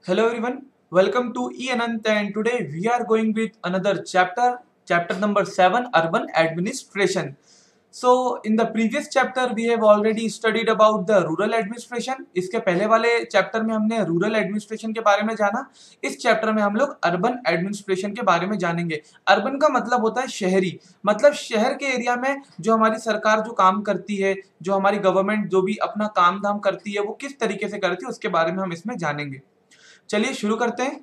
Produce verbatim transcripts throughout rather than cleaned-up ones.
Hello everyone, welcome to E Anant and today we are going with another chapter, chapter number seven, Urban Administration. So in the previous chapter we have already studied about the rural administration. इसके पहले वाले chapter में हमने rural administration के बारे में जाना. इस चैप्टर में हम लोग अर्बन एडमिनिस्ट्रेशन के बारे में जानेंगे. अर्बन का मतलब होता है शहरी, मतलब शहर के एरिया में जो हमारी सरकार जो काम करती है, जो हमारी गवर्नमेंट जो भी अपना काम धाम करती है वो किस तरीके से करती है उसके बारे में हम इसमें जानेंगे. चलिए शुरू करते हैं.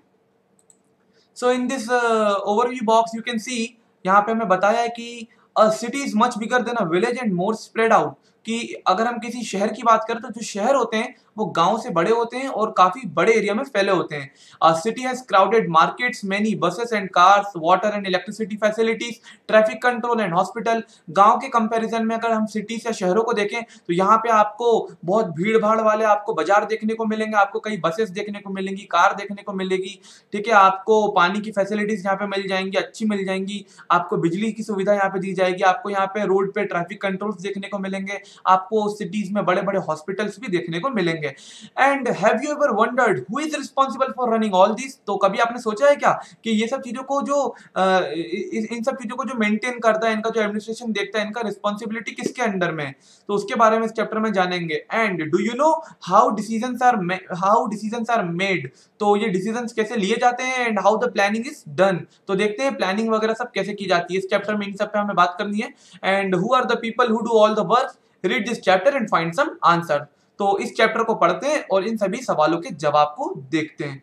So in this overview box you can see, यहाँ पे हमें बताया है कि a city is much bigger than a village and more spread out. कि अगर हम किसी शहर की बात करें तो जो शहर होते हैं वो गांव से बड़े होते हैं और काफी बड़े एरिया में फैले होते हैं. A city has crowded markets, many buses and cars, water and electricity facilities, traffic control and hospital. गांव के कंपैरिजन में अगर हम सिटीज या शहरों को देखें तो यहाँ पे आपको बहुत भीड़ भाड़ वाले आपको बाजार देखने को मिलेंगे, आपको कई बसेस देखने को मिलेंगी, कार देखने को मिलेगी. ठीक है, आपको पानी की फैसिलिटीज यहाँ पे मिल जाएंगी, अच्छी मिल जाएंगी. आपको बिजली की सुविधा यहाँ पे दी जाएगी. आपको यहाँ पे रोड पे ट्रैफिक कंट्रोल्स देखने को मिलेंगे. आपको सिटीज में बड़े बड़े हॉस्पिटल्स भी देखने को मिलेंगे. And have you ever wondered who is responsible for running all this? तो कभी आपने सोचा है क्या कि ये सब चीजों को जो अ, इन सब चीजों को जो मेंटेन करता है, इनका जो एडमिनिस्ट्रेशन देखता है, इनका रिस्पांसिबिलिटी किसके अंडर में है? तो उसके बारे में इस चैप्टर में जानेंगे. And do you know how decisions are how decisions are made? तो ये डिसीजंस कैसे लिए जाते हैं and how the planning is done. तो देखते हैं प्लानिंग वगैरह सब कैसे की जाती है. इस चैप्टर में इन सब पे हमें बात करनी है. And who are the people who do all the work? Read this chapter and find some answer. तो इस चैप्टर को पढ़ते हैं और इन सभी सवालों के जवाब को देखते हैं.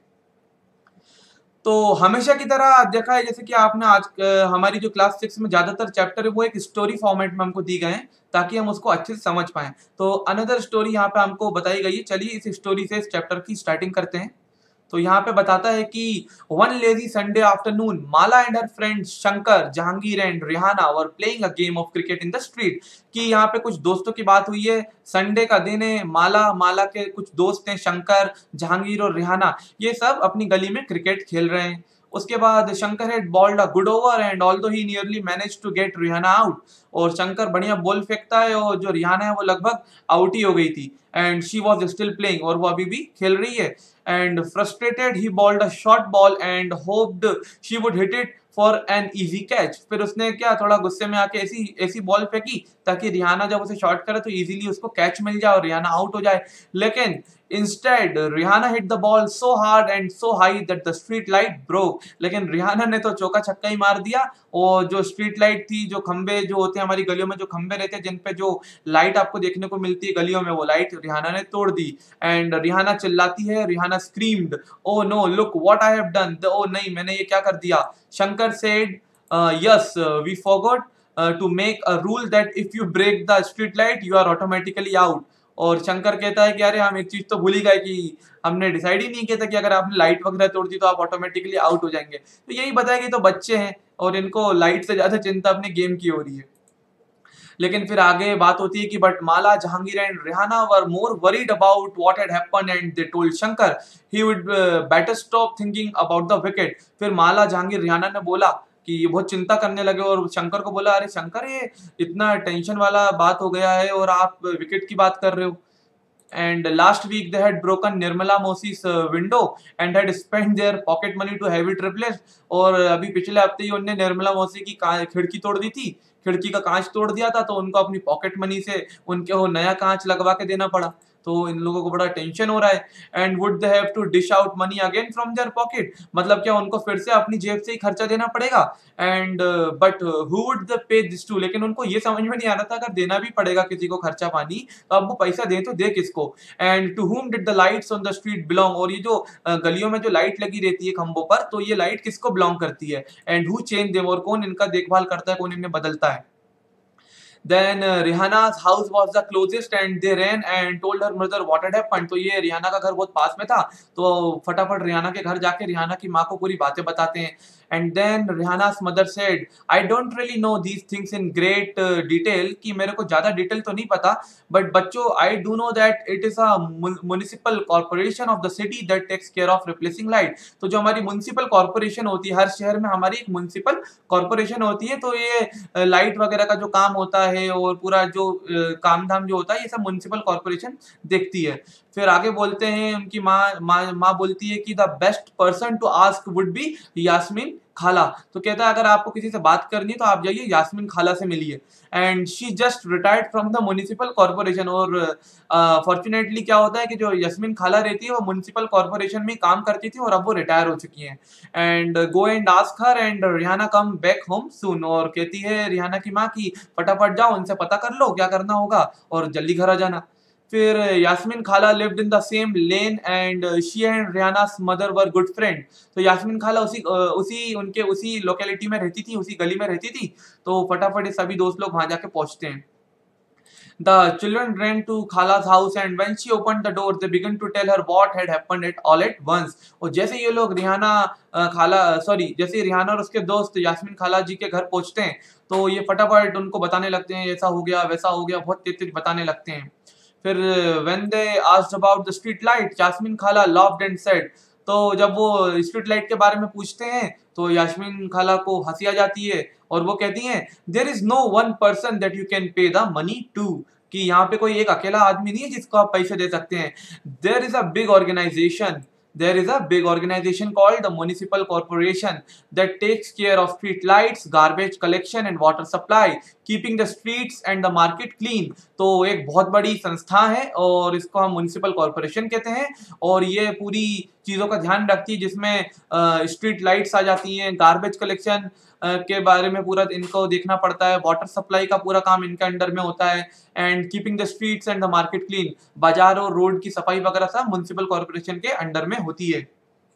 तो हमेशा की तरह देखा है जैसे कि आपने आज अ, हमारी जो क्लास सिक्स में ज्यादातर चैप्टर है वो एक स्टोरी फॉर्मेट में हमको दी गए हैं ताकि हम उसको अच्छे से समझ पाएं. तो अनदर स्टोरी यहाँ पे हमको बताई गई है. चलिए इस स्टोरी से इस चैप्टर की स्टार्टिंग करते हैं. तो यहाँ पे बताता है कि one lazy Sunday afternoon Mala and her friend Shankar, Jahangir and Rihana were playing a game of cricket in the street. कि यहाँ पे कुछ दोस्तों की बात हुई है. संडे का दिन है. माला माला के कुछ दोस्त हैं, शंकर, जहांगीर और रिहाना, ये सब अपनी गली में क्रिकेट खेल रहे हैं. उसके बाद Shankar had bowled a good over and although he nearly manage to get Rihana out. और शंकर बढ़िया बॉल फेंकता है और जो रिहाना है वो लगभग आउट ही हो गई थी. And she was still playing, और वो अभी भी खेल रही है. And frustrated he bowled a short ball and hoped she would hit it for an easy catch. फिर उसने क्या थोड़ा गुस्से में आके ऐसी ऐसी बॉल फेंकी ताकि रिहाना जब उसे शॉट करे तो इजीली उसको कैच मिल जाए और रिहाना आउट हो जाए. लेकिन instead Rihana hit the ball so hard and so high that the street light broke. लेकिन रिहाना ने तो चौका छक्का ही मार दिया और जो स्ट्रीट लाइट थी, जो खंबे जो होते हैं हमारी गलियों में, जो खंबे रहते हैं जिन पे जो लाइट आपको देखने को मिलती है गलियों में, वो लाइट रिहाना ने तोड़ दी. एंड रिहाना चिल्लाती है. Rihana screamed, oh no look what I have done. ओ नहीं, मैंने ये क्या कर दिया. Shankar said, yes we forgot to make a rule that if you break the street light you are automatically out. और शंकर कहता है कि अरे हम एक चीज तो भूल ही गए कि हमने डिसाइड ही नहीं किया था कि अगर आपने लाइट वगैरह तोड़ दी तो आप ऑटोमेटिकली आउट हो जाएंगे. तो यही बताया कि तो बच्चे हैं और इनको लाइट से ज्यादा चिंता अपने गेम की हो रही है. लेकिन फिर आगे बात होती है कि but Mala, Jahangir and Rihana were more worried about what had happened and they told Shankar he would better stop thinking about the wicket. फिर माला, जहांगीर, रिहाना ने बोला कि ये बहुत चिंता करने लगे और शंकर को बोला, अरे शंकर ये इतना टेंशन वाला बात हो गया है और आप विकेट की बात कर रहे हो. And last week they had broken Nirmala Mosi's uh, window and had spent their pocket money to have it replaced. और अभी पिछले हफ्ते ही उन्होंने निर्मला मौसी की खिड़की तोड़ दी थी, खिड़की का कांच तोड़ दिया था, तो उनको अपनी पॉकेट मनी से उनके वो नया कांच लगवा के देना पड़ा. तो इन लोगों को बड़ा टेंशन हो रहा है. And would they have to dish out money again from their pocket, मतलब क्या उनको फिर से अपनी जेब से ही खर्चा देना पड़ेगा. And but who would they pay this to, लेकिन उनको ये समझ में नहीं आ रहा था अगर देना भी पड़ेगा किसी को खर्चा पानी तो अब वो पैसा दें तो दे किसको. And to whom did the lights on the street belong, और ये जो uh, गलियों में जो लाइट लगी रहती है खंभों पर, तो ये लाइट किसको बिलोंग करती है. एंड हु चेंज देम, और कौन इनका देखभाल करता है, कौन इन्हें बदलता है. Then uh, Rihanna's house was the closest and they ran and told her mother what had happened. तो ये रिहाना का घर बहुत पास में था तो फटाफट रिहाना के घर जाके रिहाना की माँ को पूरी बातें बताते हैं. And then Rihanna's mother said I don't really know these things in great detail, कि मेरे को ज़्यादा डिटेल तो नहीं पता, बट बच्चों I do know that it is a municipal corporation of the city that takes care of replacing light. तो जो हमारी म्युनिसिपल कॉर्पोरेशन होती है, हर शहर में हमारी एक म्युनिसिपल कॉर्पोरेशन होती है, तो ये लाइट वगैरह का जो काम होता है और पूरा जो काम धाम जो होता है ये सब म्युनिसिपल कॉर्पोरेशन देखती है। फिर आगे बोलते हैं, उनकी माँ माँ माँ बोलती है कि the best person to ask would be Yasmeen Khala. तो कहता है अगर आपको किसी से बात करनी है तो आप जाइए यास्मीन खाला से मिलिए। And she just retired from the municipal corporation. और फॉर्चुनेटली uh, क्या होता है कि जो यास्मीन खाला रहती है वो म्युनिसिपल कॉर्पोरेशन में काम करती थी और अब वो रिटायर हो चुकी हैं। And go and ask her and Rihanna come back home soon. और कहती है रिहाना की माँ की फटाफट जाओ उनसे पता कर लो क्या करना होगा और जल्दी घर आ जाना। फिर Yasmeen Khala lived in the same lane and she and Rihanna's mother were good friend. तो यास्मीन खाला उसी उसी उनके उसी लोकेलिटी में रहती थी, उसी गली में रहती थी, तो फटाफट सभी दोस्त लोग वहां जाके पहुंचते हैं। The children ran to Khala's house and when she opened the door, they began to tell her what had happened at all at once. और जैसे ये लोग रिहाना खाला सॉरी जैसे रिहाना और उसके दोस्त यास्मीन खाला जी के घर पहुंचते हैं तो ये फटाफट उनको बताने लगते हैं ऐसा हो गया वैसा हो गया, बहुत तेज तेज बताने लगते हैं। फिर when they asked about the street light, Yasmin खाला laughed and said, तो जब वो स्ट्रीट लाइट के बारे में पूछते हैं तो यास्मीन खाला को हंसी आ जाती है और वो कहती हैं there is no one person that you can pay the money to, कि यहाँ पे कोई एक अकेला आदमी नहीं है जिसको आप पैसे दे सकते हैं। There is a big organization There is a big organization called the Municipal Corporation that takes care of street lights, garbage collection and water supply, keeping the streets and the market clean. तो एक बहुत बड़ी संस्था है और इसको हम municipal corporation कहते हैं और ये पूरी चीज़ों का ध्यान रखती है जिसमें स्ट्रीट लाइट्स आ जाती हैं, गार्बेज कलेक्शन के बारे में पूरा इनको देखना पड़ता है, वाटर सप्लाई का पूरा काम इनके अंडर में होता है and keeping the streets and the market clean, बाजार और रोड की सफाई वगैरह सब म्युनिसिपल कॉर्पोरेशन के अंडर में होती है।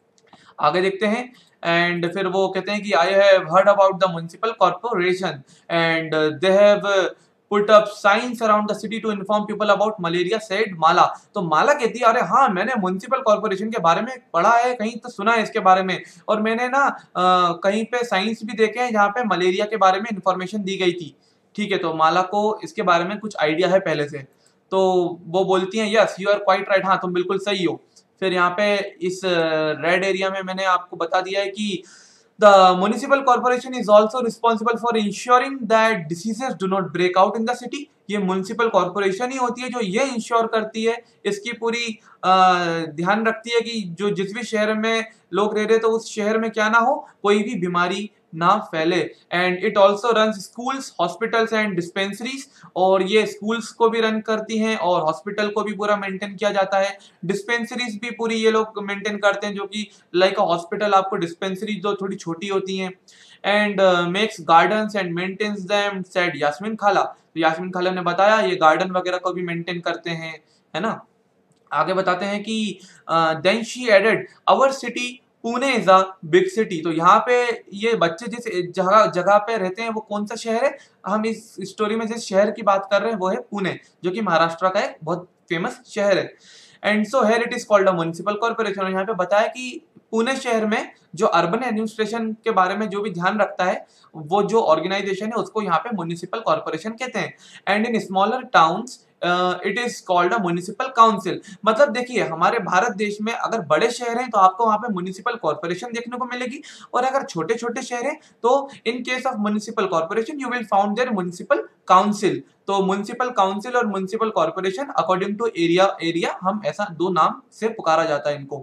आगे देखते हैं एंड फिर वो कहते हैं कि I have heard about the municipal corporation and they have put up signs around the city to inform people about malaria, said Mala. तो माला कहती है अरे हाँ मैंने म्युनिसिपल कॉर्पोरेशन के बारे में पढ़ा है, कहीं तो सुना है इसके बारे में, और मैंने ना आ, कहीं पे साइंस भी देखे हैं जहाँ पे मलेरिया के बारे में इंफॉर्मेशन दी गई थी। ठीक है, तो माला को इसके बारे में कुछ आइडिया है पहले से, तो वो बोलती हैं yes you are quite right, हाँ तुम बिल्कुल सही हो। फिर यहाँ पे इस रेड एरिया में मैंने आपको बता दिया है कि The municipal corporation is also responsible for ensuring that diseases do not break out in the city. ये म्युनिसिपल कॉर्पोरेशन ही होती है जो ये इंश्योर करती है, इसकी पूरी ध्यान रखती है कि जो जिस भी शहर में लोग रह रहे तो उस शहर में क्या ना हो, कोई भी बीमारी ना फैले। And it also runs schools, hospitals and dispensaries, और ये स्कूल्स को भी रन करती हैं और हॉस्पिटल को भी पूरा मेंटेन किया जाता है। डिस्पेंसरीज भी पूरी ये लोग मेंटेन करते हैं, जो कि लाइक अ हॉस्पिटल आपको डिस्पेंसरी जो थोड़ी छोटी होती हैं। And makes gardens and maintains them, said Yasmeen Khala. तो यास्मीन खाला ने बताया ये गार्डन वगैरह को भी मेंटेन करते हैं, है ना। आगे बताते हैं कि then she added our city Pune is a big city. तो यहाँ पे ये बच्चे जिस जगह जगह पे रहते हैं वो कौन सा शहर है, हम इस स्टोरी में जिस शहर की बात कर रहे हैं वो है पुणे, जो कि महाराष्ट्र का एक बहुत फेमस शहर है। And so here it is called a municipal corporation. यहाँ पे बताया कि पुणे शहर में जो अर्बन एडमिनिस्ट्रेशन के बारे में जो भी ध्यान रखता है वो जो ऑर्गेनाइजेशन है उसको यहाँ पे म्युनिसिपल कॉर्पोरेशन कहते हैं। And in smaller towns it is called a municipal council. मतलब देखिए हमारे भारत देश में अगर बड़े शहर हैं तो आपको वहां पे म्युनिसिपल कॉर्पोरेशन देखने को मिलेगी, और अगर छोटे छोटे शहर हैं तो in case of municipal corporation you will found there municipal council. तो म्युनिसिपल काउंसिल और municipal corporation according to area area हम ऐसा दो नाम से पुकारा जाता है इनको।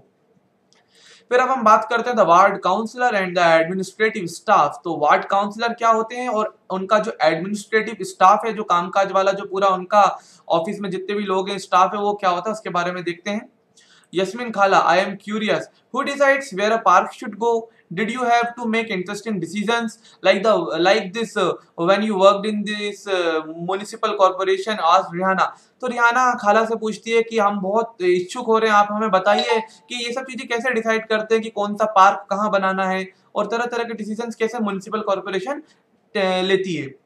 फिर अब हम बात करते हैं the ward councillor and the administrative staff. तो वार्ड काउंसलर क्या होते हैं और उनका जो एडमिनिस्ट्रेटिव स्टाफ है, जो कामकाज वाला जो पूरा उनका ऑफिस में जितने भी लोग हैं स्टाफ है, वो क्या होता है उसके बारे में देखते हैं। Yasmin Khala, I am curious. Who decides where a park should go? Did you have to make interesting decisions like the like this uh, when you worked in this uh, municipal corporation? Asked Rihanna. तो रिहाना खाला से पूछती है कि हम बहुत इच्छुक हो रहे हैं, आप हमें बताइए कि ये सब चीजें कैसे डिसाइड करते हैं कि कौन सा पार्क कहाँ बनाना है और तरह तरह के डिसीजंस कैसे म्युनिसिपल कॉर्पोरेशन लेती है।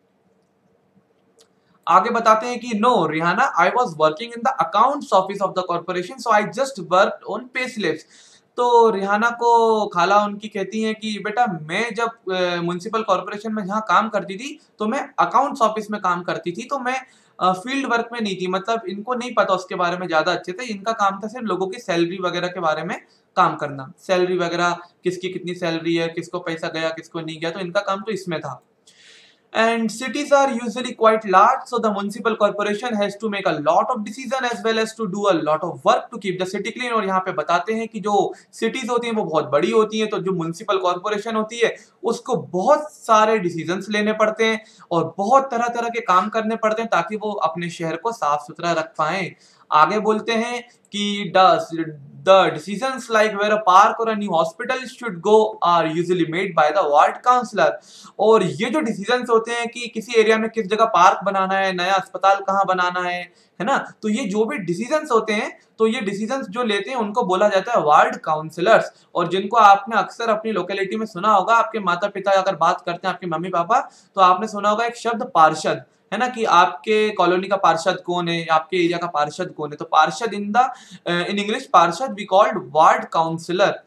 आगे बताते हैं कि no Rihanna, I was working in the accounts office of the corporation so I just work on pay slips. तो रिहाना को खाला उनकी कहती हैं कि बेटा मैं जब म्युनिसिपल कॉर्पोरेशन में जहाँ काम करती थी तो मैं अकाउंट्स ऑफिस में काम करती थी, तो मैं फील्ड वर्क में नहीं थी, मतलब इनको नहीं पता उसके बारे में ज्यादा अच्छे से, इनका काम था सिर्फ लोगों की सैलरी वगैरह के बारे में काम करना, सैलरी वगैरह किसकी कितनी सैलरी है, किसको पैसा गया किसको नहीं गया, तो इनका काम तो इसमें था। And cities are usually quite large, so the municipal corporation has to make a lot of decision as well as to do a lot of work to keep the city clean। और यहाँ पे बताते हैं कि जो cities होती हैं वो बहुत बड़ी होती हैं, तो जो municipal corporation होती है उसको बहुत सारे decisions लेने पड़ते हैं और बहुत तरह तरह के काम करने पड़ते हैं ताकि वो अपने शहर को साफ सुथरा रख पाएं। आगे बोलते हैं कि the decisions like where a park or a new hospital should go are usually made by the ward councillor। और ये जो decisions होते हैं कि किसी एरिया में किस जगह पार्क बनाना है, नया अस्पताल कहाँ बनाना है, है ना, तो ये जो भी डिसीजंस होते हैं तो ये डिसीजंस जो लेते हैं उनको बोला जाता है वार्ड काउंसलर्स। और जिनको आपने अक्सर अपनी लोकेलिटी में सुना होगा, आपके माता पिता अगर बात करते हैं, आपके मम्मी पापा, तो आपने सुना होगा एक शब्द पार्षद, है ना, कि आपके कॉलोनी का पार्षद कौन है, आपके एरिया का पार्षद कौन है। तो पार्षद इन द इन इंग्लिश पार्षद we called ward councillor.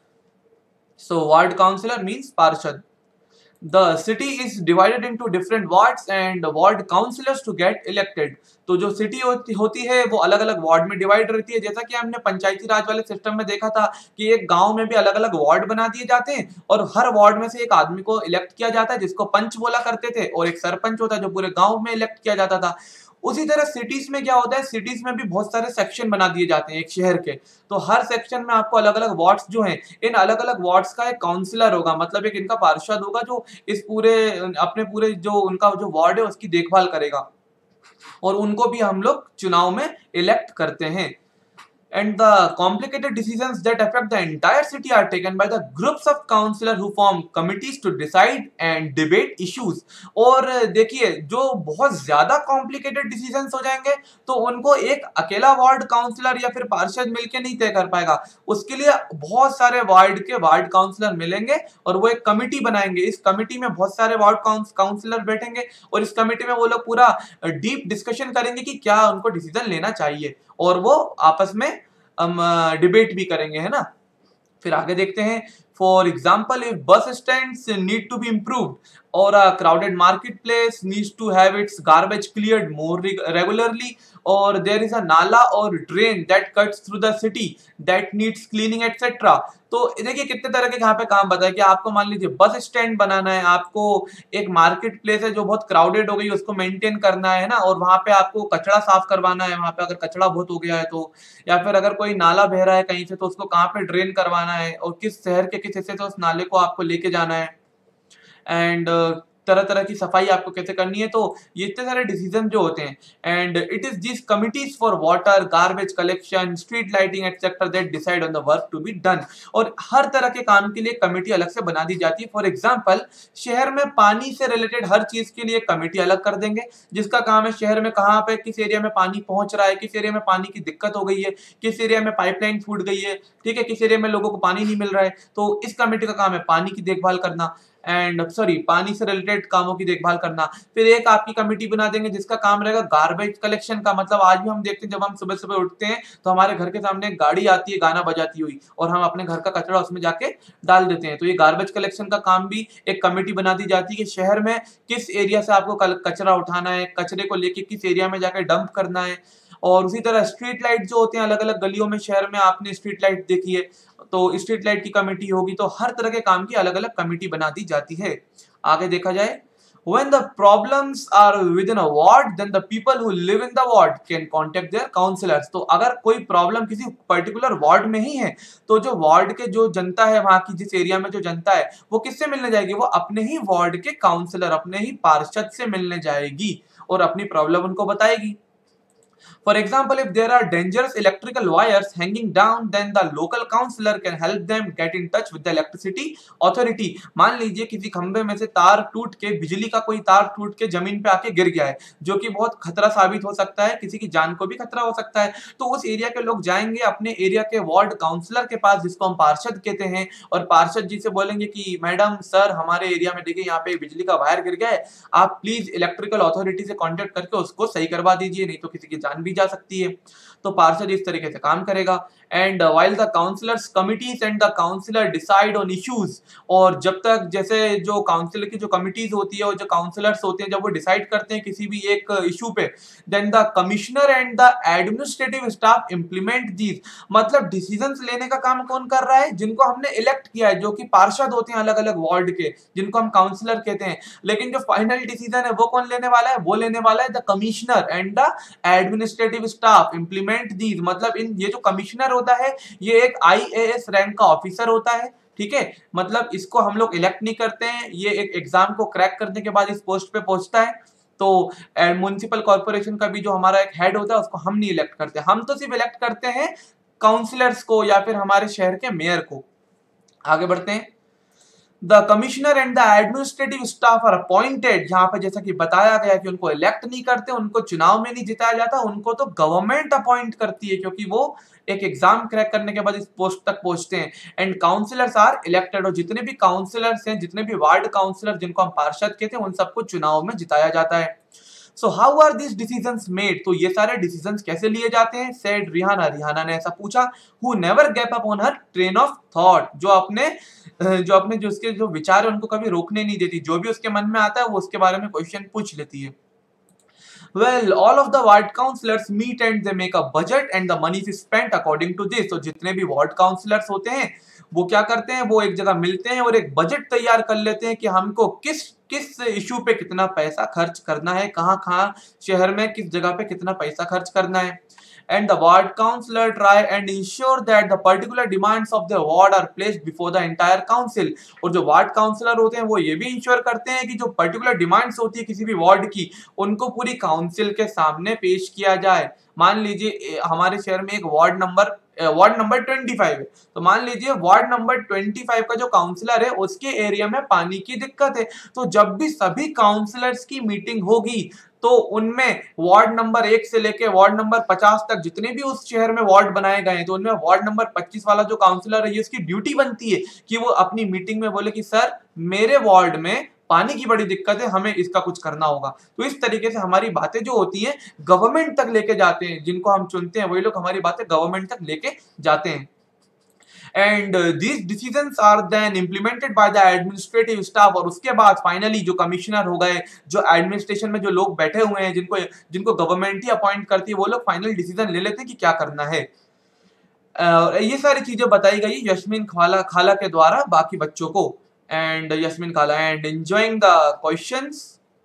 So ward councillor means पार्षद। The city is divided into different wards and ward councillors to get elected। तो जो सिटी होती, होती है वो अलग अलग वार्ड में डिवाइड रहती है, जैसा कि हमने पंचायती राज वाले सिस्टम में देखा था कि एक गांव में भी अलग अलग वार्ड बना दिए जाते हैं और हर वार्ड में से एक आदमी को इलेक्ट किया जाता है जिसको पंच बोला करते थे, और एक सरपंच होता है जो पूरे गांव में इलेक्ट किया जाता था। उसी तरह सिटीज में क्या होता है, सिटीज में भी बहुत सारे सेक्शन बना दिए जाते हैं एक शहर के, तो हर सेक्शन में आपको अलग अलग वार्ड्स जो हैं, इन अलग अलग वार्ड्स का एक काउंसलर होगा, मतलब एक इनका पार्षद होगा जो इस पूरे अपने पूरे जो उनका जो वार्ड है उसकी देखभाल करेगा, और उनको भी हम लोग चुनाव में इलेक्ट करते हैं। And the complicated decisions that affect the entire city are taken by the groups of councillors who form committees to decide and debate issues। और देखिए जो बहुत ज्यादा complicated decisions हो जाएंगे तो उनको एक अकेला वार्ड काउंसलर या फिर पार्षद मिलके नहीं तय कर पाएगा, उसके लिए बहुत सारे वार्ड के वार्ड काउंसलर मिलेंगे और वो एक कमिटी बनाएंगे। इस कमिटी में बहुत सारे वार्ड काउंसलर बैठेंगे और इस कमिटी में वो लोग पूरा डीप डिस्कशन करेंगे कि क्या उनको डिसीजन लेना चाहिए, और वो आपस में हम डिबेट भी करेंगे, है ना। फिर आगे देखते हैं, for example if bus stands need to be improved और a crowded market place needs to have its garbage cleared more regularly, और देयर इज अ नाला और drain that cuts through the city that needs cleaning etcetera. तो देखिए कितने तरह के यहाँ पे काम बताया कि आपको मान लीजिए बस स्टैंड बनाना है, आपको एक मार्केट प्लेस है जो बहुत क्राउडेड हो गई उसको मेंटेन करना है ना, और वहां पे आपको कचरा साफ करवाना है, वहां पे अगर कचरा बहुत हो गया है तो, या फिर अगर कोई नाला बह रहा है कहीं से तो उसको कहाँ पे ड्रेन करवाना है और किस शहर के किस हिस्से से उस नाले को आपको लेके जाना है, एंड तरह तरह की सफाई आपको कैसे करनी है। तो ये इतने सारे डिसीजन जो होते हैं, and it is this committees for water garbage collection street lighting etcetera that decide on the work to be done. और हर तरह के काम के लिए कमेटी अलग से बना दी जाती है। फॉर एग्जांपल शहर में पानी से रिलेटेड हर चीज के लिए कमेटी अलग कर देंगे, जिसका काम है शहर में कहाँ पे किस एरिया में पानी पहुंच रहा है, किस एरिया में पानी की दिक्कत हो गई है, किस एरिया में पाइपलाइन फूट गई है, ठीक है, किस एरिया में लोगों को पानी नहीं मिल रहा है, तो इस कमेटी का काम है पानी की देखभाल करना एंड सॉरी पानी से रिलेटेड कामों की देखभाल करना। फिर एक आपकी कमेटी बना देंगे जिसका काम रहेगा गार्बेज कलेक्शन का, मतलब आज भी हम देखते हैं जब हम सुबह सुबह उठते हैं तो हमारे घर के सामने एक गाड़ी आती है गाना बजाती हुई और हम अपने घर का कचरा उसमें जाके डाल देते हैं। तो ये गार्बेज कलेक्शन का काम भी एक कमेटी बना दी जाती है कि शहर में किस एरिया से आपको कचरा उठाना है, कचरे को लेके किस एरिया में जाकर डंप करना है। और उसी तरह स्ट्रीट लाइट जो होते हैं अलग अलग गलियों में शहर में आपने स्ट्रीट लाइट देखी है, तो स्ट्रीट लाइट की कमेटी होगी। तो हर तरह के काम की अलग अलग कमेटी बना दी जाती है। आगे देखा जाए, when the problems are within a ward then the people who live in the ward can contact their councillors। तो अगर कोई प्रॉब्लम किसी पर्टिकुलर वार्ड में ही है तो जो वार्ड के जो जनता है, वहां की जिस एरिया में जो जनता है वो किससे मिलने जाएगी, वो अपने ही वार्ड के काउंसलर अपने ही पार्षद से मिलने जाएगी और अपनी प्रॉब्लम उनको बताएगी। For example, if there are dangerous electrical wires hanging down, then the local councillor can help them get in touch with the electricity authority। मान लीजिए किसी खंबे में से तार टूट के, बिजली का कोई तार टूट के जमीन पे आके गिर गया है, जो कि बहुत खतरा साबित हो सकता है, किसी की जान को भी खतरा हो सकता है। तो उस एरिया के लोग जाएंगे अपने एरिया के वार्ड काउंसलर के पास, जिसको हम पार्षद कहते हैं, और पार्षद जी से बोलेंगे कि मैडम सर हमारे एरिया में देखिए यहाँ पे बिजली का वायर गिर गया है, आप प्लीज इलेक्ट्रिकल अथॉरिटी से कॉन्टेक्ट करके उसको सही करवा दीजिए, नहीं तो किसी की जान भी जा सकती है। तो पार्षद इस तरीके से काम करेगा। And while the councillors committees and the councillor decide on issues, और जब तक जैसे जो काउंसिलर की जो कमिटीज होती है और जो काउंसलर्स होते हैं जब वो डिसाइड करते हैं किसी भी एक इशू पे, then the commissioner and the administrative staff implement these, मतलब डिसीजंस लेने का काम कौन कर रहा है? जिनको हमने इलेक्ट किया है, जो कि पार्षद होते हैं अलग अलग वार्ड के, जिनको हम काउंसलर कहते हैं। लेकिन जो फाइनल डिसीजन है वो कौन लेने वाला है? वो लेने वाला है the commissioner and the administrative staff implement these, मतलब इन ये जो कमिश्नर होता है ये एक आई ए एस रैंक का ऑफिसर होता है, ठीक है। मतलब इसको हम लोग इलेक्ट नहीं करते हैं, ये एक एग्जाम को क्रैक करने के बाद इस पोस्ट पे पहुंचता है। तो म्युनिसिपल कॉर्पोरेशन का भी जो हमारा एक हेड होता है उसको हम नहीं इलेक्ट करते, हम तो सिर्फ इलेक्ट करते हैं काउंसलर्स को या फिर हमारे शहर के मेयर को। आगे बढ़ते हैं। The commissioner and the administrative staff are appointed, यहाँ पे जैसा कि बताया गया कि उनको इलेक्ट नहीं करते, उनको चुनाव में नहीं जिताया जाता, उनको तो गवर्नमेंट अपॉइंट करती है क्योंकि वो एक एग्जाम क्रैक करने के बाद इस पोस्ट तक पहुंचते हैं। एंड काउंसलर्स आर इलेक्टेड, और जितने भी काउंसलर्स हैं, जितने भी वार्ड काउंसलर जिनको हम पार्षद कहते हैं, उन सबको चुनाव में जिताया जाता है। So how are this decisions made, तो ये सारे डिसीजंस कैसे लिए जाते हैं? सेड रिहाना, रिहाना ने ऐसा पूछा। Who never gave up on her train of thought, जो अपने जो अपने जो उसके जो विचार है उनको कभी रोकने नहीं देती, जो भी उसके मन में आता है वो उसके बारे में क्वेश्चन पूछ लेती है। Well, all of the ward councillors meet and they make a budget and the money is spent according to this. तो जितने भी वार्ड काउंसलर्स होते हैं वो क्या करते हैं, वो एक जगह मिलते हैं और एक बजट तैयार कर लेते हैं कि हमको किस किस इशू पे कितना पैसा खर्च करना है, कहाँ कहाँ शहर में किस जगह पे कितना पैसा खर्च करना है। And the ward councillor try and ensure that the particular demands of the ward are placed before the entire council. और जो वार्ड काउंसलर होते हैं वो ये भी इंश्योर करते हैं कि जो पर्टिकुलर डिमांड्स होती है किसी भी वार्ड की उनको पूरी काउंसिल के सामने पेश किया जाए। मान लीजिए हमारे शहर में एक वार्ड नंबर वार्ड नंबर पच्चीस है, तो मान लीजिए वार्ड नंबर पच्चीस का जो काउंसलर है उसके एरिया में पानी की दिक्कत है, तो जब भी सभी काउंसलर्स की मीटिंग होगी तो उनमें वार्ड नंबर एक से लेके वार्ड नंबर पचास तक जितने भी उस शहर में वार्ड बनाए गए हैं, तो उनमें वार्ड नंबर पच्चीस वाला जो काउंसलर है ये उसकी ड्यूटी बनती है कि वो अपनी मीटिंग में बोले कि सर मेरे वार्ड में पानी की बड़ी दिक्कत है, हमें इसका कुछ करना होगा। तो इस तरीके से हमारी बातें जो होती हैं गवर्नमेंट तक लेके जाते हैं, जिनको हम चुनते हैं वही लोग हमारी बातें गवर्नमेंट तक लेके जाते हैं। And these decisions are then implemented by the administrative staff, और उसके बाद फाइनली जो कमिश्नर हो गए, जो एडमिनिस्ट्रेशन में जो लोग बैठे हुए हैं जिनको जिनको गवर्नमेंट ही अपॉइंट करती है, वो लोग फाइनल डिसीजन ले लेते हैं कि क्या करना है। uh, ये सारी चीजें बताई गई यस्मीन खाला खाला के द्वारा बाकी बच्चों को। And Yasmeen Khala and enjoying the questions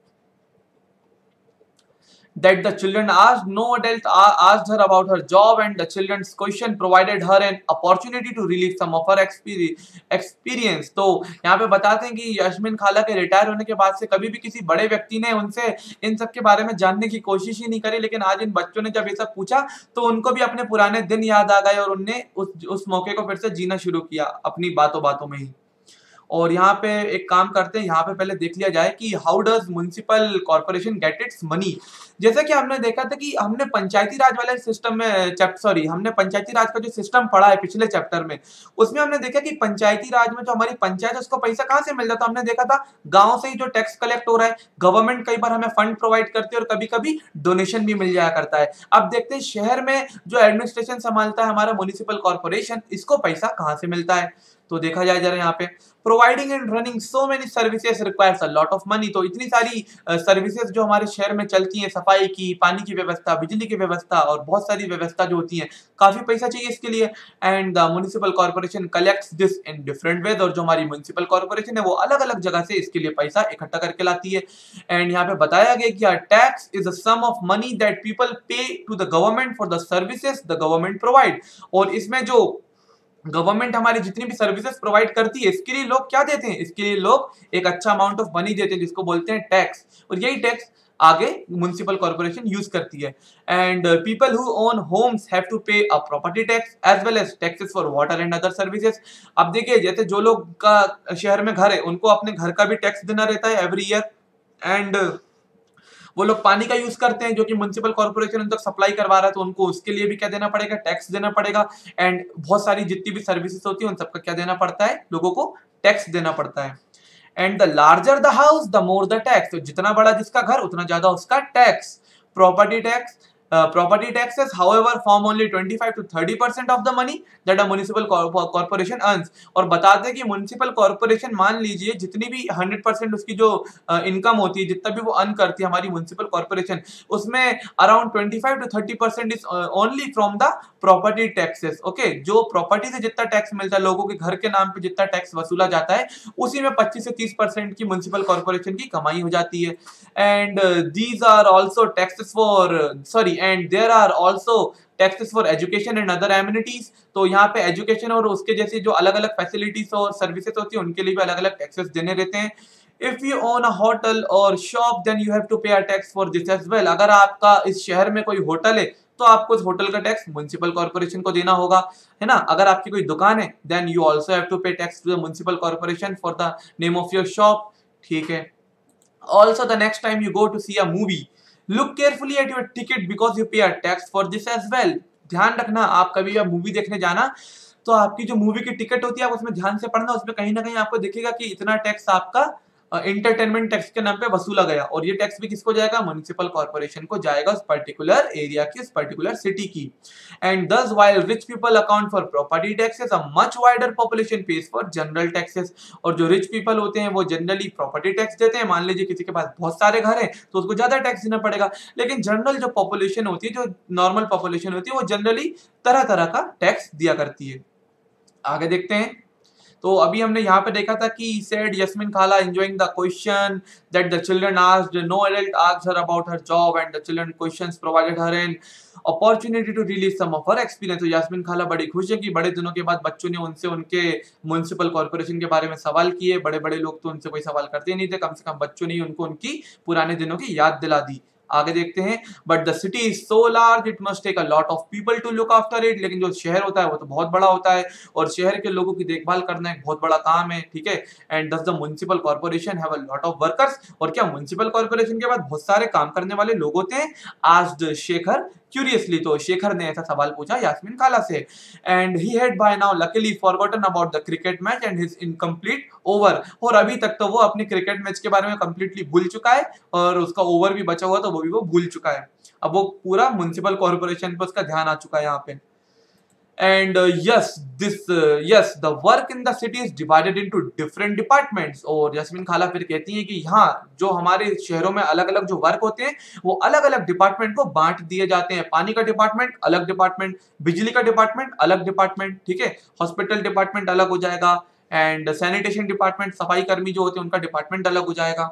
that the children asked, no adult asked her about her job, and the children's question provided her an opportunity to relieve some of her experience. तो यहाँ पे बताते हैं कि यस्मीन खाला के रिटायर होने के बाद से कभी भी किसी बड़े व्यक्ति ने उनसे इन सब के बारे में जानने की कोशिश ही नहीं करी, लेकिन आज इन बच्चों ने जब ये सब पूछा तो उनको भी अपने पुराने दिन याद आ गए और उनने उस उस मौके को फिर से जीना शुरू किया अपनी बातों बातों में ही। और यहाँ पे एक काम करते हैं, यहाँ पे पहले देख लिया जाए कि how does municipal corporation get its money. जैसा कि हमने देखा था कि हमने पंचायती राज वाले सिस्टम में चैप्टर सॉरी हमने पंचायती राज का जो सिस्टम पढ़ा है पिछले चैप्टर में, उसमें हमने देखा कि पंचायती राज में जो हमारी पंचायत है उसको पैसा कहाँ से मिल जाता है। हमने देखा था गाँव से ही जो टैक्स कलेक्ट हो रहा है, गवर्नमेंट कई बार हमें फंड प्रोवाइड करती है और कभी कभी डोनेशन भी मिल जाया करता है। अब देखते हैं शहर में जो एडमिनिस्ट्रेशन संभालता है हमारा म्युनिसिपल कॉर्पोरेशन, इसको पैसा कहाँ से मिलता है। तो देखा जाए जरा यहाँ पे, providing and running so many services requires a lot of money. तो इतनी सारी सर्विसेज uh, जो हमारे शहर में चलती हैं, सफाई की, पानी की व्यवस्था, बिजली की व्यवस्था और बहुत सारी व्यवस्था जो होती है, काफी पैसा चाहिए इसके लिए। And the municipal corporation collects this in different ways, और जो हमारी म्युनिसिपल कॉर्पोरेशन है वो अलग अलग जगह से इसके लिए पैसा इकट्ठा करके लाती है। एंड यहाँ पे बताया गया कि tax is a sum of money that people pay to the government for the services the government provide. और इसमें जो गवर्नमेंट हमारी जितनी भी सर्विसेज प्रोवाइड करती है इसके लिए लोग क्या देते हैं, इसके लिए लोग एक अच्छा अमाउंट ऑफ मनी देते हैं जिसको बोलते हैं टैक्स, और यही टैक्स आगे म्युनिसिपल कॉर्पोरेशन यूज करती है। And people who own homes have to pay a property tax as well as taxes for water and other services. अब देखिए जैसे जो लोग का शहर में घर है उनको अपने घर का भी टैक्स देना रहता है एवरी ईयर, एंड वो लोग पानी का यूज करते हैं जो कि म्युनिसिपल कॉर्पोरेशन उन तक सप्लाई करवा रहा है, तो उनको उसके लिए भी क्या देना पड़ेगा, टैक्स देना पड़ेगा। एंड बहुत सारी जितनी भी सर्विसेज होती है उन सबका क्या देना पड़ता है, लोगों को टैक्स देना पड़ता है। And the larger the house the more the tax, तो जितना बड़ा जिसका घर उतना ज्यादा उसका टैक्स। Property tax Uh, property taxes, however, form only twenty-five to thirty percent of the money that a municipal corporation earns. और बताते हैं कि municipal corporation मान लीजिए जितनी भी हंड्रेड परसेंट उसकी जो इनकम uh, होती है, जितना भी वो अर्न करती है हमारी municipal corporation, उसमें around twenty-five to thirty percent is only from the property taxes. Okay, जो प्रॉपर्टी से जितना टैक्स मिलता है, लोगों के घर के नाम पे जितना टैक्स वसूला जाता है, उसी में पच्चीस से तीस परसेंट की म्युनिसिपल कॉर्पोरेशन की कमाई हो जाती है. And these are also taxes for sorry and there are also taxes for education and other amenities. तो यहाँ पे एजुकेशन और उसके जैसी जो अलग अलग फैसिलिटीज और सर्विसेज होती है, उनके लिए भी अलग अलग टैक्सेस देने रहते हैं. If you own a hotel or shop, then you have to pay a tax for this as well. अगर आपका इस शहर में कोई होटल है, तो आपको उस होटल का टैक्स म्युनिसिपल कॉर्पोरेशन को देना होगा, है ना. अगर आपकी कोई दुकान है, then you also have to pay tax to the municipal corporation for the name of your shop. ठीक है. Also, the next time you go to see a movie, look carefully at your ticket because you pay a tax for this as well. ध्यान रखना, आप कभी आप movie देखने जाना, तो आपकी जो मूवी की टिकट होती है, आप उसमें ध्यान से पढ़ना. उसमें कहीं ना कहीं आपको दिखेगा कि इतना टैक्स आपका इंटरटेनमेंट टैक्स के नाम पे वसूला गया, और ये टैक्स भी किसको जाएगा? म्युनिसिपल कॉर्पोरेशन को जाएगा, उस पर्टिकुलर एरिया की, उस पर्टिकुलर सिटी की. And thus while rich people account for property taxes, a much wider population pays for general taxes. और जो रिच पीपल होते हैं वो जनरली प्रॉपर्टी टैक्स देते हैं. मान लीजिए किसी के पास बहुत सारे घर हैं, तो उसको ज्यादा टैक्स देना पड़ेगा. लेकिन जनरल जो पॉपुलेशन होती है, जो नॉर्मल पॉपुलेशन होती है, वो जनरली तरह तरह का टैक्स दिया करती है. आगे देखते हैं. तो अभी हमने यहाँ पे देखा था कि said Yasmin Khala enjoying the question that the children asked, no adult asked her about her job and the children questions provided her an opportunity to release some of her experience. तो यास्मीन खाला बड़ी खुश है कि बड़े दिनों के बाद बच्चों ने उनसे उनके म्युनिसिपल कॉर्पोरेशन के बारे में सवाल किए. बड़े बड़े लोग तो उनसे कोई सवाल करते नहीं थे, कम से कम बच्चों ने उनको उनकी पुराने दिनों की याद दिला दी. आगे देखते हैं. But the city is so large it must take a lot of people to look after it. लेकिन जो शहर होता है वो तो बहुत बड़ा होता है, और शहर के लोगों की देखभाल करना एक बहुत बड़ा काम है. ठीक है. And thus the municipal corporation have a lot of workers. और क्या म्युनिसिपल कॉर्पोरेशन के बाद बहुत सारे काम करने वाले लोग होते हैं? Asked Shekhar curiously. तो शेखर ने ऐसा सवाल पूछा यास्मीन खाला से. And he had by now luckily forgotten about the cricket match and his incomplete over. और अभी तक तो वो अपने क्रिकेट मैच के बारे में कंप्लीटली भूल चुका है, और उसका ओवर भी बचा हुआ तो वो भी वो भूल चुका है. अब वो पूरा म्युनिसिपल कॉर्पोरेशन पर उसका ध्यान आ चुका है यहाँ पे. And uh, yes, this uh, yes, the work in the city is divided into different departments. और यास्मीन खाला फिर कहती हैं कि यहाँ जो हमारे शहरों में अलग अलग जो वर्क होते हैं, वो अलग अलग डिपार्टमेंट को बांट दिए जाते हैं. पानी का डिपार्टमेंट अलग डिपार्टमेंट, बिजली का डिपार्टमेंट अलग डिपार्टमेंट. ठीक है. हॉस्पिटल डिपार्टमेंट अलग हो जाएगा, एंड सैनिटेशन डिपार्टमेंट, सफाई कर्मी जो होते हैं उनका डिपार्टमेंट अलग हो जाएगा.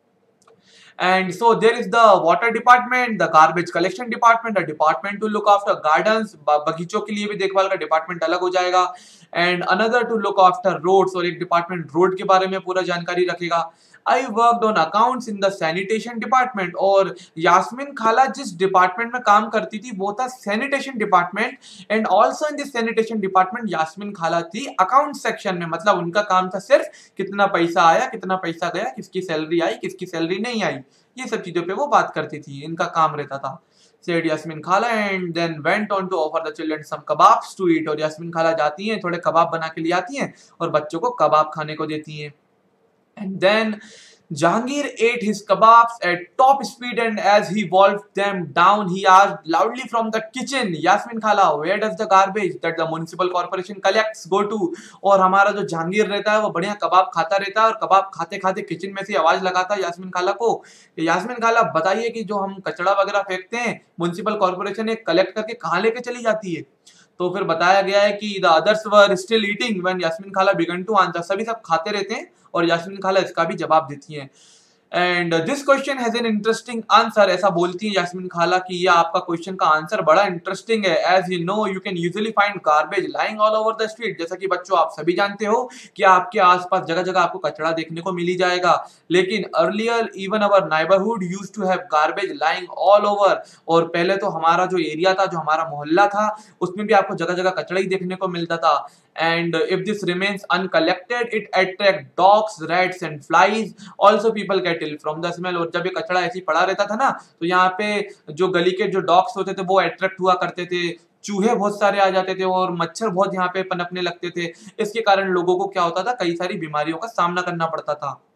And so there is the water department, the garbage collection department, a department to look after gardens, बगीचों के लिए भी देखभाल का डिपार्टमेंट अलग हो जाएगा. and another to look after roads, और एक डिपार्टमेंट रोड के बारे में पूरा जानकारी रखेगा. I worked on accounts in the sanitation department. और यास्मीन खाला जिस डिपार्टमेंट में काम करती थी वो था sanitation department. And also in this sanitation department Yasmeen खाला थी अकाउंट सेक्शन में. मतलब उनका काम था सिर्फ कितना पैसा आया, कितना पैसा गया, किसकी सैलरी आई, किसकी सैलरी नहीं आई, ये सब चीजों पे वो बात करती थी. इनका काम रहता था. said Yasmin Khala, and then went on to offer the children some kebabs to eat. और यास्मीन खाला जाती हैं, थोड़े कबाब बना के ले आती हैं और बच्चों को कबाब खाने को देती हैं. And then Jahangir ate his kebabs at top speed, and as he wolfed them down, he asked loudly from the kitchen, Yasmin Khala, where does the garbage that the municipal corporation collects go to? और हमारा जो जहांगीर रहता है वो बढ़िया कबाब खाता रहता है, और कबाब खाते खाते किचन में से आवाज लगाता है यास्मीन खाला को. यास्मीन खाला बताइए कि जो हम कचरा वगैरह फेंकते हैं म्युनिसिपल कॉर्पोरेशन ने कलेक्ट करके कहाँ लेके चली जाती है. तो फिर बताया गया है कि the others were still eating when Yasmeen Khala began to answer. सभी सब खाते रहते हैं और यास्मीन खाला इसका भी जवाब देती हैं. And this question has an interesting answer. ऐसा बोलती है यास्मीन खाला कि ये आपका क्वेश्चन का आंसर बड़ा इंटरेस्टिंग है. As you know you can usually find garbage lying all over the street. जैसा कि बच्चों आप सभी जानते हो कि आपके आसपास जगह जगह आपको कचरा देखने को मिल ही जाएगा. लेकिन earlier even our neighbourhood used to have garbage lying all over. और पहले तो हमारा जो एरिया था, जो हमारा मोहल्ला था, उसमें भी आपको जगह जगह कचरा ही देखने को मिलता था. And if this remains uncollected, it attracts dogs, rats and flies. Also people get ill from the smell. और जब ये कचरा ऐसे ही पड़ा रहता था ना, तो यहाँ पे जो गली के जो डॉग्स होते थे वो अट्रैक्ट हुआ करते थे, चूहे बहुत सारे आ जाते थे और मच्छर बहुत यहाँ पे पनपने लगते थे. इसके कारण लोगों को क्या होता था, कई सारी बीमारियों का सामना करना पड़ता था.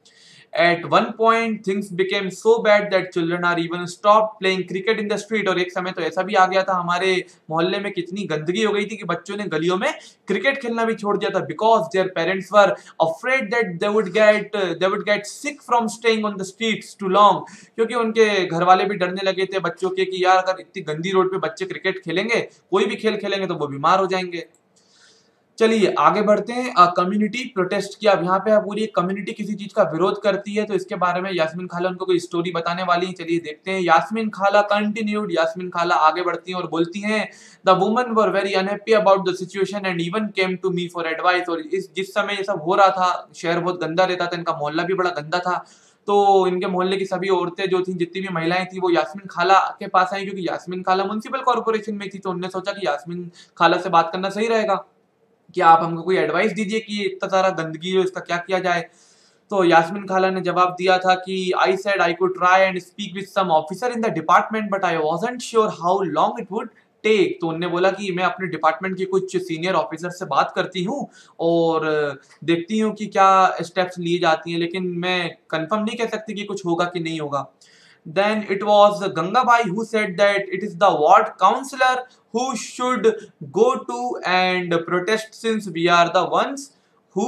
At one point things became so bad that children are even stopped playing cricket in the street. और एक समय तो ऐसा भी आ गया था हमारे मोहल्ले में, कितनी गंदगी हो गई थी कि बच्चों ने गलियों में क्रिकेट खेलना भी छोड़ दिया था, because their parents were afraid that they would get they would get sick from staying on the streets too long. क्योंकि उनके घर वाले भी डरने लगे थे बच्चों के कि यार अगर इतनी गंदी रोड पे बच्चे क्रिकेट खेलेंगे, कोई भी खेल खेलेंगे तो वो बीमार हो जाएंगे। चलिए आगे बढ़ते हैं। कम्युनिटी प्रोटेस्ट किया। अब यहाँ पे पूरी कम्युनिटी किसी चीज का विरोध करती है, तो इसके बारे में यास्मीन खाला उनको कोई स्टोरी बताने वाली है। चलिए देखते हैं। यास्मीन खाला कंटिन्यूड। यास्मीन खाला आगे बढ़ती हैं और बोलती हैं, the woman were very unhappy about the situation and even came to me for advice. और इस जिस समय ये सब हो रहा था, शहर बहुत गंदा रहता था, इनका मोहल्ला भी बड़ा गंदा था, तो इनके मोहल्ले की सभी औरतें जो थी, जितनी भी महिलाएं थी, वो यास्मीन खाला के पास आई, क्योंकि यास्मीन खाला म्युनिसिपल कॉर्पोरेशन में थी। तो उन्होंने सोचा कि यास्मीन खाला से बात करना सही रहेगा कि आप हमको कोई एडवाइस दीजिए कि इतना सारा गंदगी है, इसका क्या किया जाए। तो यास्मीन खाला ने जवाब दिया था कि I said I could try and speak with some officer in the department but I wasn't sure how long it would take. तो उन्होंने बोला कि मैं अपने डिपार्टमेंट के कुछ सीनियर ऑफिसर से बात करती हूँ और देखती हूँ कि क्या स्टेप्स लिए जाती हैं, लेकिन मैं कंफर्म नहीं कह सकती कि कुछ होगा कि नहीं होगा। Then it was Gangabai who said that it is the ward councillor who should go to and protest since we are the ones who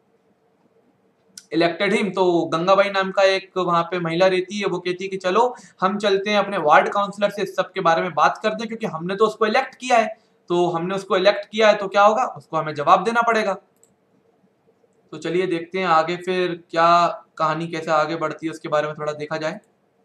elected him. तो गंगाबाई नाम का एक वहां पे महिला रहती है, वो कहती है कि चलो हम चलते हैं अपने वार्ड काउंसलर से इस सब के बारे में बात करते हैं, क्योंकि हमने तो उसको इलेक्ट किया है। तो हमने उसको इलेक्ट किया है तो क्या होगा, उसको हमें जवाब देना पड़ेगा। तो चलिए देखते हैं आगे फिर क्या कहानी कैसे आगे बढ़ती है, उसके बारे में थोड़ा देखा जाए।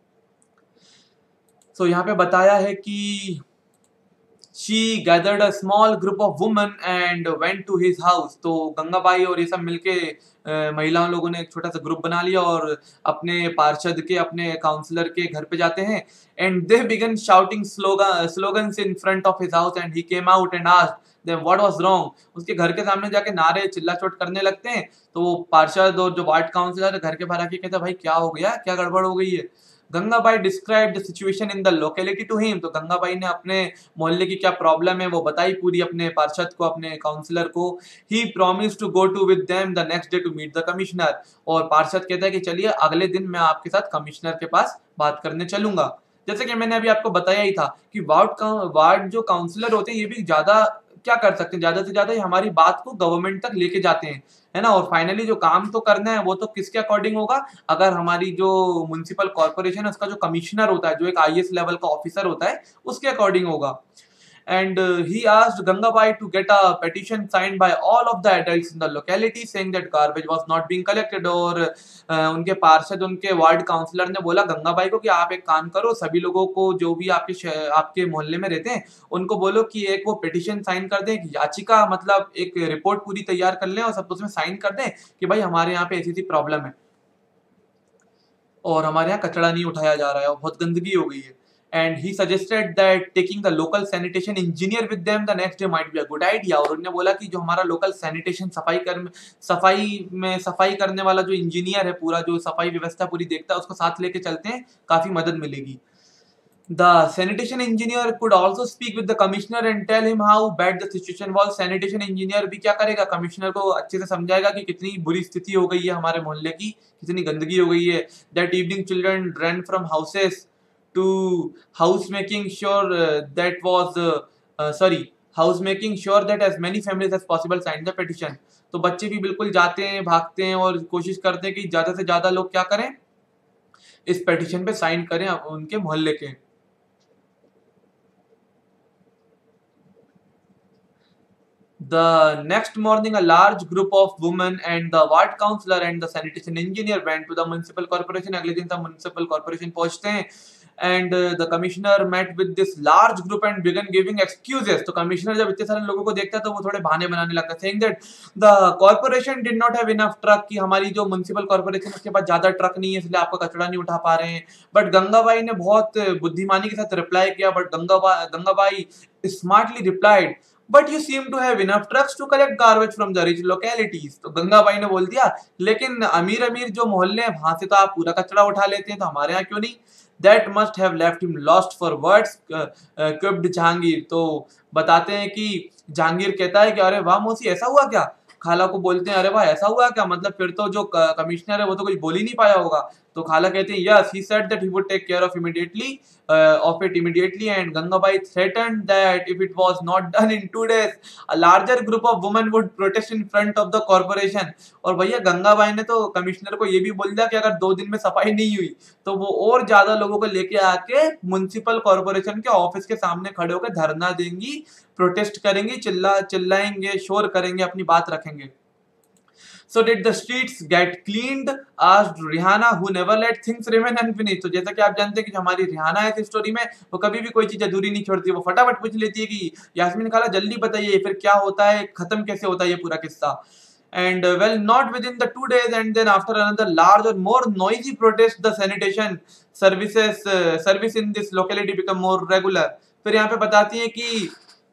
सो so, यहाँ पे बताया है कि she gathered a small group of women and went to his house. तो गंगाबाई और ये सब मिलके महिलाओं लोगों ने एक छोटा सा ग्रुप बना लिया और अपने पार्षद के, अपने काउंसलर के घर पे जाते हैं। And they began shouting slogan slogans in front of his house and he came out and asked them what was wrong. उसके घर के सामने जाके नारे चिल्ला चोट करने लगते हैं। तो वो पार्षद और जो वार्ड काउंसलर है घर के बाहर आके कहते हैं, भाई क्या हो गया, क्या गड़बड़ हो गई है। Gangabai describe the situation in the locality to him. तो गंगाबाई ने अपने मोहल्ले की क्या प्रॉब्लम है वो बताई पूरी अपने पार्षद को, अपने काउंसलर को। He promise to go to with them the next day to meet the commissioner. और पार्षद कहता है कि चलिए अगले दिन मैं आपके साथ कमिश्नर के पास बात करने चलूंगा। जैसे कि मैंने अभी आपको बताया ही था कि वार्ड वार्ड जो काउंसलर होते हैं ये भी ज्यादा क्या कर सकते हैं, ज्यादा से ज्यादा हमारी बात को गवर्नमेंट तक लेके जाते हैं, है ना। और फाइनली जो काम तो करना है वो तो किसके अकॉर्डिंग होगा, अगर हमारी जो म्युनिसिपल कॉर्पोरेशन है उसका जो कमिश्नर होता है, जो एक आई ए एस लेवल का ऑफिसर होता है, उसके अकॉर्डिंग होगा। And uh, he asked Gangabai to get a petition signed by all of the adults in the locality saying that garbage was not being collected. और uh, उनके पार्षद, उनके ward councillor ने बोला गंगाबाई को कि आप एक काम करो, सभी लोगों को जो भी आपके आपके मोहल्ले में रहते हैं उनको बोलो कि एक वो पिटिशन साइन कर दें, एक याचिका मतलब एक रिपोर्ट पूरी तैयार कर लें और सब उसमें साइन कर दें कि भाई हमारे यहाँ पे ऐसी ऐसी प्रॉब्लम है और हमारे यहाँ कचरा नहीं उठाया जा रहा है और बहुत गंदगी हो गई है। And he suggested that taking the local sanitation engineer with them the next day might be a good idea. और उन्होंने बोला कि जो हमारा लोकल सैनिटेशन सफाई कर सफाई में सफाई करने वाला जो इंजीनियर है, पूरा जो सफाई व्यवस्था पूरी देखता है, उसको साथ लेके चलते हैं, काफी मदद मिलेगी। The sanitation engineer could also speak with the commissioner and tell him how bad the situation was. Sanitation engineer भी क्या करेगा, कमिश्नर को अच्छे से समझाएगा कि कितनी बुरी स्थिति हो गई है हमारे मोहल्ले की, कितनी गंदगी हो गई है। That evening children ran from houses to house making sure uh, that was uh, uh, sorry house making sure that as many families as possible signed the petition. तो बच्चे भी बिल्कुल जाते हैं, भागते हैं और कोशिश करते हैं कि ज्यादा से ज्यादा लोग क्या करें, इस पेटिशन पे साइन करें उनके मोहल्ले के। The next morning, a large group of women and the ward councillor and the sanitation engineer went to the municipal corporation. अगले दिन सब municipal corporation पहुंचते हैं and uh, the commissioner met with this large group and began giving excuses. तो commissioner जब इतने सारे लोगों को देखता है तो वो थोड़े बहाने बनाने लगता है, saying that the corporation did not have enough truck, कि हमारी जो municipal corporation उसके पास ज्यादा ट्रक नहीं है इसलिए आपका कचरा नहीं उठा पा रहे हैं। बट गंगाबाई ने बहुत बुद्धिमानी के साथ रिप्लाई किया, but Gangabai Gangabai smartly replied but you seem to have enough trucks to collect garbage from the rich localities. तो गंगाबाई ने बोल दिया लेकिन अमीर अमीर जो मोहल्ले हैं वहां से तो आप पूरा कचरा उठा लेते हैं, तो हमारे यहाँ क्यों नहीं। That must have left him lost for words quipped Jahangir. तो बताते हैं कि जहांगीर कहता है कि अरे वाह मौसी, ऐसा हुआ क्या, खाला को बोलते हैं, अरे भाई ऐसा हुआ क्या, मतलब फिर तो जो कमिश्नर है वो तो कुछ बोल ही नहीं पाया होगा। तो खाला कहते हैं yes he said that he would take care of immediately of it immediately and Gangabai threatened that if it was not done in two days a larger group of women would protest in front of the corporation. और भैया गंगाबाई ने तो commissioner को ये भी बोल दिया कि अगर दो दिन में सफाई नहीं हुई तो वो और ज्यादा लोगों को लेके आके म्युनिसिपल कॉर्पोरेशन के ऑफिस के सामने खड़े होकर धरना देंगी, प्रोटेस्ट करेंगी, चिल्ला चिल्लाएंगे, शोर करेंगे, अपनी बात रखेंगे। So did the streets get cleaned? Asked Rihanna, who never let things remain unfinished. तो जैसा कि आप जानते हैं कि जो हमारी रिहाना है इस स्टोरी में, वो कभी भी कोई चीज अधूरी नहीं छोड़ती, वो फटाफट पूछ लेती है कि यास्मीन खाला जल्दी बताइए फिर क्या होता है, खत्म कैसे होता है ये पूरा किस्सा। And uh, well, not within the two days, and then after another large or more noisy protest, the sanitation services uh, service in this locality become more regular. फिर यहाँ पे बताती है कि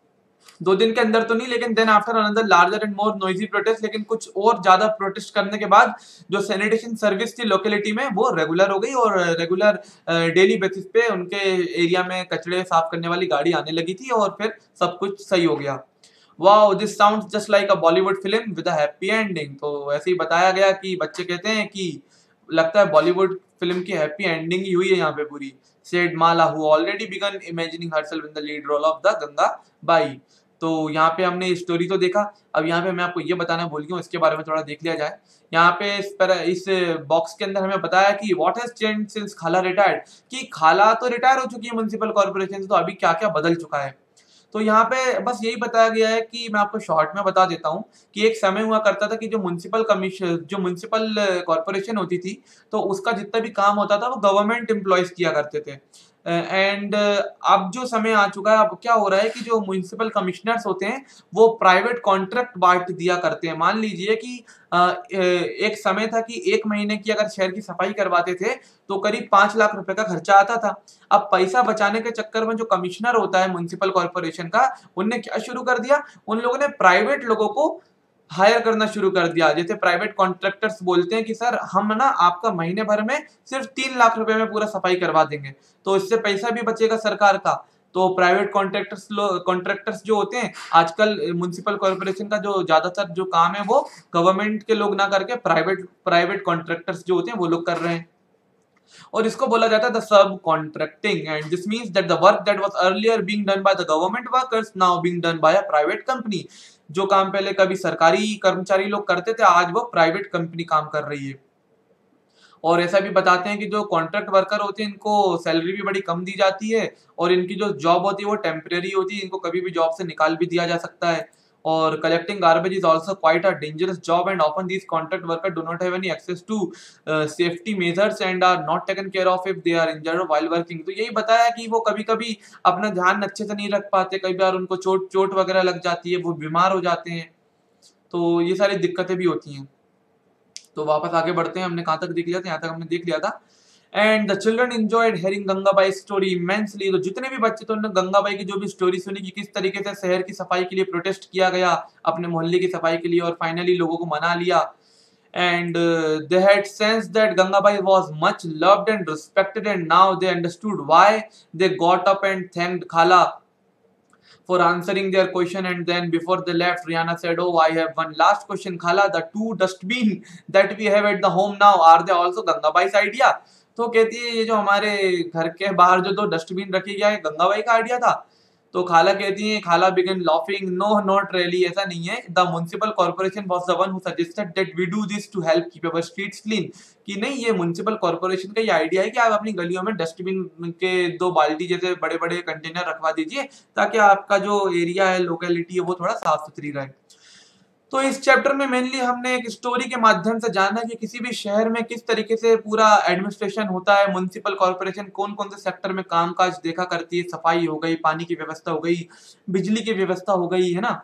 दो दिन के अंदर तो नहीं, लेकिन then after another larger and more noisy protest, लेकिन कुछ और ज्यादा प्रोटेस्ट करने के बाद जो सैनिटेशन सर्विस थी लोकेलिटी में वो रेगुलर हो गई और रेगुलर डेली बेसिस पे उनके एरिया में कचड़े साफ करने वाली गाड़ी आने लगी थी और फिर सब कुछ सही हो गया। Wow this sounds just like a Bollywood film with a happy ending. तो ऐसे ही बताया गया कि बच्चे कहते हैं कि लगता है बॉलीवुड फिल्म की हैप्पी एंडिंग ही हुई है यहाँ पे पूरी। Said Mala who already began imagining herself in the lead role of the Ganga Bai. तो यहाँ पे हमने स्टोरी तो देखा, अब यहाँ पे मैं आपको ये बताना भूल गया हूँ, इसके बारे में थोड़ा देख लिया जाए। यहाँ पे इस पर इस बॉक्स के अंदर हमें बताया कि what has changed since Khala retired, कि खाला तो रिटायर हो चुकी है म्युनिसिपल कॉर्पोरेशन से, तो अभी क्या क्या बदल चुका है। तो यहाँ पे बस यही बताया गया है कि मैं आपको शॉर्ट में बता देता हूँ कि एक समय हुआ करता था कि जो म्युनिसिपल कमीशन जो म्युनिसिपल कॉर्पोरेशन होती थी तो उसका जितना भी काम होता था वो गवर्नमेंट एम्प्लॉयज किया करते थे। एंड uh, अब जो समय आ चुका है, अब क्या हो रहा है कि जो म्युनिसिपल कमिश्नर्स होते हैं वो प्राइवेट कॉन्ट्रैक्ट बांट दिया करते हैं। मान लीजिए कि uh, एक समय था कि एक महीने की अगर शहर की सफाई करवाते थे तो करीब पांच लाख रुपए का खर्चा आता था। अब पैसा बचाने के चक्कर में जो कमिश्नर होता है म्युनिसिपल कॉर्पोरेशन का, उनने क्या शुरू कर दिया, उन लोगों ने प्राइवेट लोगों को हायर करना शुरू कर दिया। जैसे प्राइवेट कॉन्ट्रैक्टर्स बोलते हैं कि सर हम ना आपका महीने भर में सिर्फ तीन लाख रुपए में पूरा सफाई करवा देंगे, तो इससे पैसा भी बचेगा सरकार का। तो प्राइवेट कॉन्ट्रैक्टर्स कॉन्ट्रैक्टर्स जो होते हैं, आजकल म्युनिसिपल कॉर्पोरेशन का जो ज्यादातर जो काम है वो गवर्नमेंट के लोग ना करके प्राइवेट प्राइवेट कॉन्ट्रैक्टर्स जो होते हैं वो लोग कर रहे हैं, और इसको बोला जाता है the subcontracting. And this means that the work that was earlier being done by the government workers now being done by a private company. जो काम पहले कभी सरकारी कर्मचारी लोग करते थे, आज वो प्राइवेट कंपनी काम कर रही है। और ऐसा भी बताते हैं कि जो कॉन्ट्रैक्ट वर्कर होते हैं इनको सैलरी भी बड़ी कम दी जाती है और इनकी जो जॉब होती है वो टेम्परेरी होती है, इनको कभी भी जॉब से निकाल भी दिया जा सकता है। और collecting garbage is also quite a dangerous job and often these contract workers do not have any access to uh, safety measures and are not taken care of if they are injured while working। तो यही बताया कि वो कभी कभी अपना ध्यान अच्छे से नहीं रख पाते, कई बार उनको चोट चोट वगैरह लग जाती है, वो बीमार हो जाते हैं, तो ये सारी दिक्कतें भी होती हैं। तो वापस आगे बढ़ते हैं, हमने कहाँ तक देख लिया था, यहाँ तक हमने देख लिया था। And the children enjoyed hearing Gangabai story immensely. तो जितने भी बच्चे थे उन्होंने गंगाबाई की जो भी स्टोरी सुनी कि किस तरीके से शहर की सफाई के लिए प्रोटेस्ट किया गया, अपने मोहल्ले की सफाई के लिए, और फाइनली लोगों को मना लिया। And they had sense that Gangabai was much loved and respected and now they understood why they got up and thanked Khala for answering their question। And then before they left, Rihanna said, oh I have one last question Khala, the two dustbin that we have at the home now, are they also Gangabai's idea? तो कहती है ये जो हमारे घर के बाहर जो दो डस्टबिन रखी गया है गंगाबाई का आइडिया था। तो खाला कहती है, Khala began laughing, no not really, ऐसा नहीं है, the municipal corporation was the one who suggested that we do this to help keep our streets clean। कि नहीं, ये म्युनिसिपल कॉर्पोरेशन का ये आइडिया है कि आप अपनी गलियों में डस्टबिन के दो बाल्टी जैसे बड़े बड़े कंटेनर रखवा दीजिए ताकि आपका जो एरिया है, लोकेलिटी है, वो थोड़ा साफ सुथरी रहे। तो इस चैप्टर में मेनली हमने एक स्टोरी के माध्यम से जाना कि किसी भी शहर में किस तरीके से पूरा एडमिनिस्ट्रेशन होता है, म्युनिसिपल कॉर्पोरेशन कौन कौन से सेक्टर में कामकाज देखा करती है, सफाई हो गई, पानी की व्यवस्था हो गई, बिजली की व्यवस्था हो गई, है ना।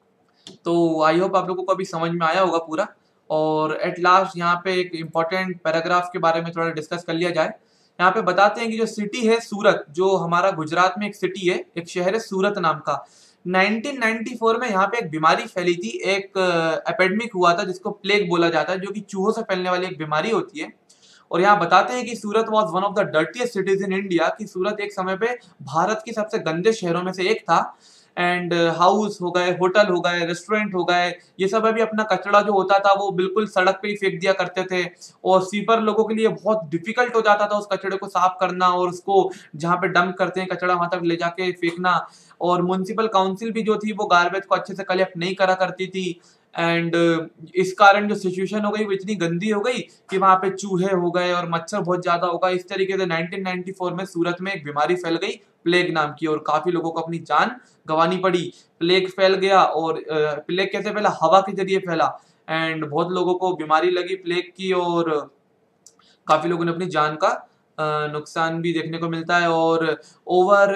तो आई होप आप लोगों को अभी समझ में आया होगा पूरा। और एट लास्ट यहाँ पे एक इम्पोर्टेंट पैराग्राफ के बारे में थोड़ा डिस्कस कर लिया जाए। यहाँ पे बताते हैं कि जो सिटी है सूरत, जो हमारा गुजरात में एक सिटी है, एक शहर है सूरत नाम का, नाइनटीन नाइंटी फोर में यहाँ पे एक बीमारी फैली थी, एक एपिडेमिक हुआ था जिसको प्लेग बोला जाता है, जो कि चूहों से फैलने वाली एक बीमारी होती है। और यहाँ बताते हैं कि Surat was one of the dirtiest cities in India, कि सूरत एक समय पे भारत की सबसे गंदे शहरों में से एक था। एंड हाउस हो गए, होटल हो गए, रेस्टोरेंट हो गए, ये सब अभी अपना कचरा जो होता था वो बिल्कुल सड़क पे ही फेंक दिया करते थे, और स्वीपर लोगों के लिए बहुत डिफिकल्ट हो जाता था उस कचरे को साफ करना और उसको जहाँ पे डंप करते हैं कचरा वहां तक ले जाके फेंकना। और म्युनिसिपल काउंसिल भी जो थी वो गार्बेज को अच्छे से कलेक्ट नहीं करा करती थी। एंड इस कारण जो सिचुएशन हो गई वो इतनी गंदी हो गई कि वहां पे चूहे हो गए और मच्छर बहुत ज्यादा होगा। इस तरीके से नाइनटीन नाइंटी फोर में सूरत में एक बीमारी फैल गई प्लेग नाम की, और काफी लोगों को अपनी जान गंवानी पड़ी। प्लेग फैल गया, और प्लेग कैसे फैला? हवा के जरिए फैला, एंड बहुत लोगों को बीमारी लगी प्लेग की, और काफी लोगों ने अपनी जान का नुकसान भी देखने को मिलता है। और over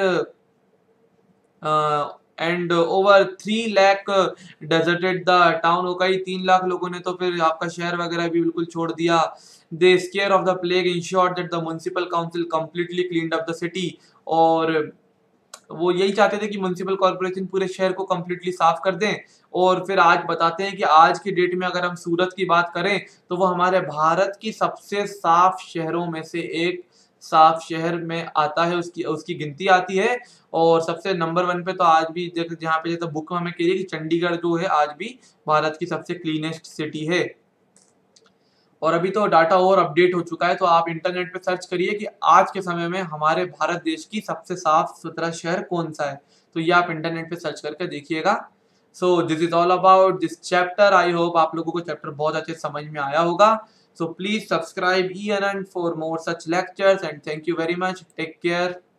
and over three lakh deserted the town हो गई, तीन लाख लोगों ने तो फिर आपका शहर वगैरह भी बिल्कुल छोड़ दिया। The scare of the plague ensured that the municipal council completely cleaned up the city, और वो यही चाहते थे कि म्युनिसिपल कॉर्पोरेशन पूरे शहर को कंप्लीटली साफ कर दें। और फिर आज बताते हैं कि आज की डेट में अगर हम सूरत की बात करें तो वो हमारे भारत की सबसे साफ शहरों में से एक साफ शहर में आता है, उसकी उसकी गिनती आती है। और सबसे नंबर वन पे तो आज भी जैसे जहाँ पे जैसे बुक में हमें कह रही है कि चंडीगढ़ जो है आज भी भारत की सबसे क्लीनेस्ट सिटी है। और अभी तो डाटा और अपडेट हो चुका है, तो आप इंटरनेट पे सर्च करिए कि आज के समय में हमारे भारत देश की सबसे साफ सुथरा शहर कौन सा है, तो ये आप इंटरनेट पे सर्च करके देखिएगा। So this is all about this chapter. I hope आप लोगों को चैप्टर बहुत अच्छे समझ में आया होगा। So please subscribe E N N for more such lectures, and thank you very much. Take care.